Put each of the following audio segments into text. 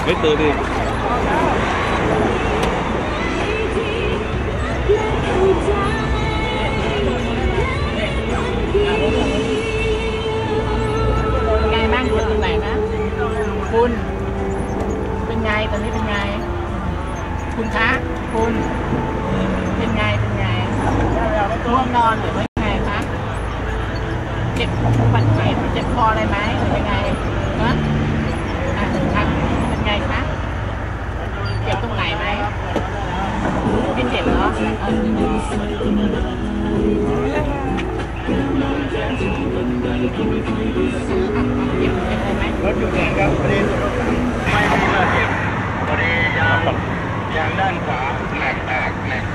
ไม่ตื่นดิไงบ้างคุณตรงไหนนะคุณเป็นไงตอนนี้เป็นไงคุณคะคุณเป็นไงง่วงนอนหรือว่าไงคะเจ็บปัดเจ็บคออะไรไหมหรือยังไงนะครับเป็นไงคะเจ็บตรงไหนไหมไม่เจ็บเหรอเจ็บอะไรไหมรถอยู่ไหนครับพอดีไม่มีบาดเจ็บพอดียางด้านขวาแตก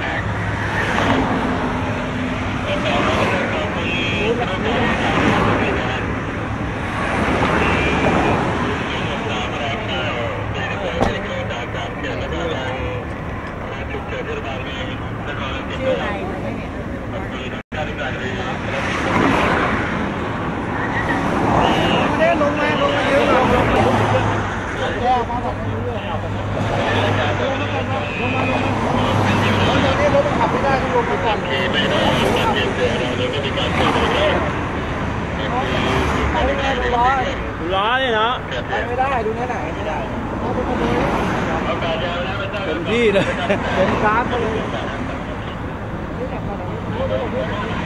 ชื่ออะไรเนี่ยลงมาเยอะแย่มาแบบนี้เลยลงนี้รถขับไม่ได้ต้องลงไปก่อนไปไม่ได้ดูร้อยเนี่ยเนาะไปไม่ได้ดูไหนไม่ได้เต็มที่เลยเป็นกราฟเลย